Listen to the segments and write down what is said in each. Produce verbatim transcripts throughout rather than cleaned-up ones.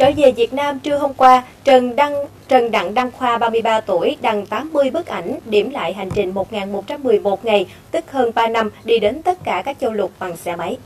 Trở về Việt Nam trưa hôm qua, Trần Đăng Trần Đặng Đăng Khoa, ba mươi ba tuổi, đăng tám mươi bức ảnh điểm lại hành trình một nghìn một trăm mười một ngày, tức hơn ba năm, đi đến tất cả các châu lục bằng xe máy.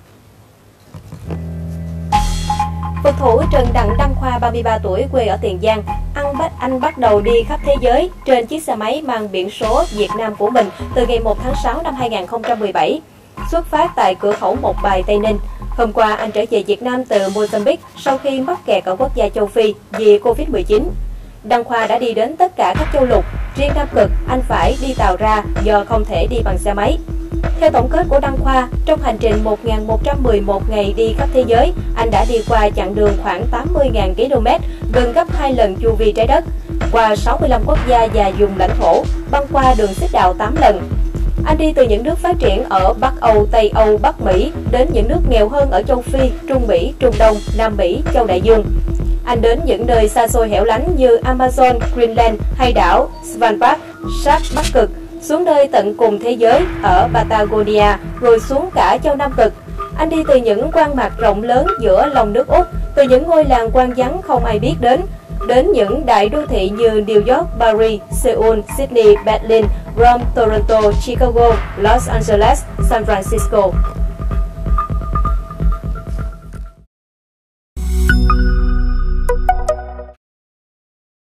Phật thủ Trần Đặng Đăng Khoa, ba mươi ba tuổi, quê ở Tiền Giang, anh bắt, anh bắt đầu đi khắp thế giới trên chiếc xe máy mang biển số Việt Nam của mình từ ngày một tháng sáu năm hai nghìn không trăm mười bảy, xuất phát tại cửa khẩu Một Bài, Tây Ninh. Hôm qua, anh trở về Việt Nam từ Mozambique sau khi mắc kẹt ở quốc gia châu Phi vì Covid mười chín. Đăng Khoa đã đi đến tất cả các châu lục, riêng Nam Cực, anh phải đi tàu ra do không thể đi bằng xe máy. Theo tổng kết của Đăng Khoa, trong hành trình một nghìn một trăm mười một ngày đi khắp thế giới, anh đã đi qua chặng đường khoảng tám mươi nghìn ki lô mét, gần gấp hai lần chu vi trái đất, qua sáu mươi lăm quốc gia và vùng lãnh thổ, băng qua đường xích đạo tám lần. Anh đi từ những nước phát triển ở Bắc Âu, Tây Âu, Bắc Mỹ đến những nước nghèo hơn ở châu Phi, Trung Mỹ, Trung Đông, Nam Mỹ, châu Đại Dương. Anh đến những nơi xa xôi hẻo lánh như Amazon, Greenland hay đảo Svalbard, sát Bắc Cực, xuống nơi tận cùng thế giới ở Patagonia, rồi xuống cả châu Nam Cực. Anh đi từ những quang mạc rộng lớn giữa lòng nước Úc, từ những ngôi làng quang vắng không ai biết đến, đến những đại đô thị như New York, Paris, Seoul, Sydney, Berlin, Rome, Toronto, Chicago, Los Angeles, San Francisco.